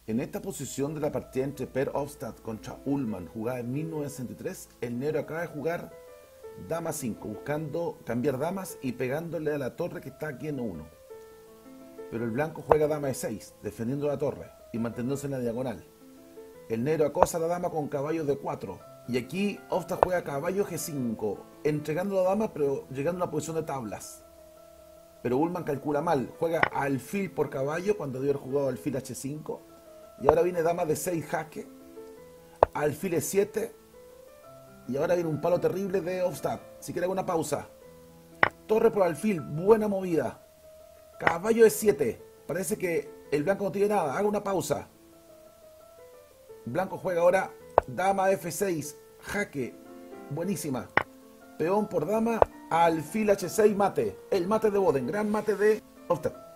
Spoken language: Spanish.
En esta posición de la partida entre Per Hofstad contra Ullman, jugada en 1963, el negro acaba de jugar dama 5, buscando cambiar damas y pegándole a la torre que está aquí en 1. Pero el blanco juega dama de 6, defendiendo la torre y manteniéndose en la diagonal. El negro acosa a la dama con caballo de 4. Y aquí Hofstad juega caballo G5, entregando la dama pero llegando a una posición de tablas. Pero Ullman calcula mal, juega alfil por caballo cuando debió haber jugado alfil H5. Y ahora viene dama de 6 jaque, alfil E7, y ahora viene un palo terrible de Hofstad. Si quiere una pausa. Torre por alfil, buena movida. Caballo E7, parece que el blanco no tiene nada, haga una pausa. Blanco juega ahora dama F6, jaque, buenísima. Peón por dama, alfil H6, mate. El mate de Boden, gran mate de Hofstad.